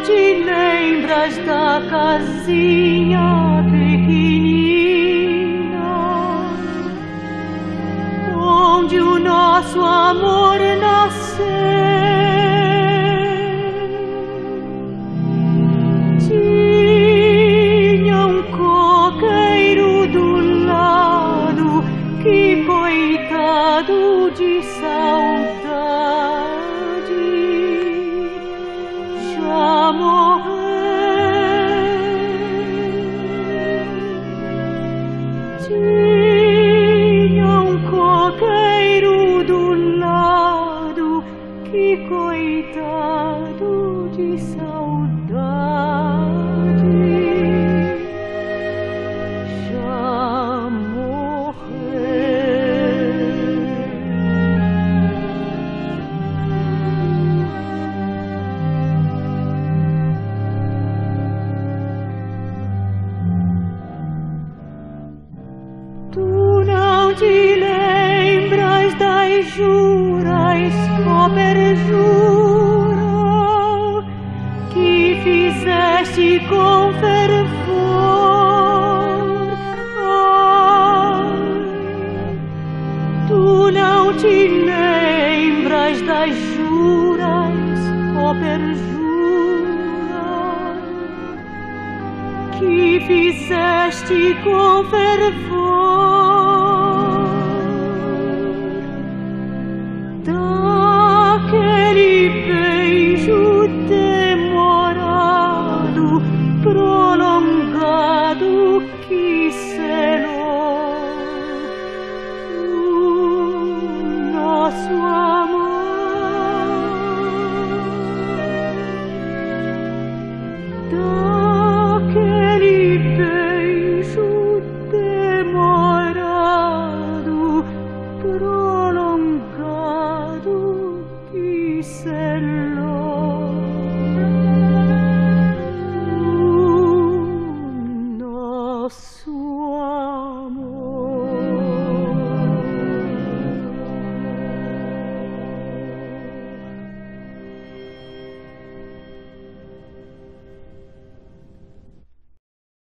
te lembras da casinha pequenina onde o nosso amor nasceu? Tinha um coqueiro do lado, que coitado de saudade, já morreu. Tinha um coqueiro do lado, que coitado de saudade, já morreu. Tu não te lembras das juras, ó perjura, que fizeste com fervor? Ai, tu não te lembras das juras, ó perjura, que fizeste com fervor?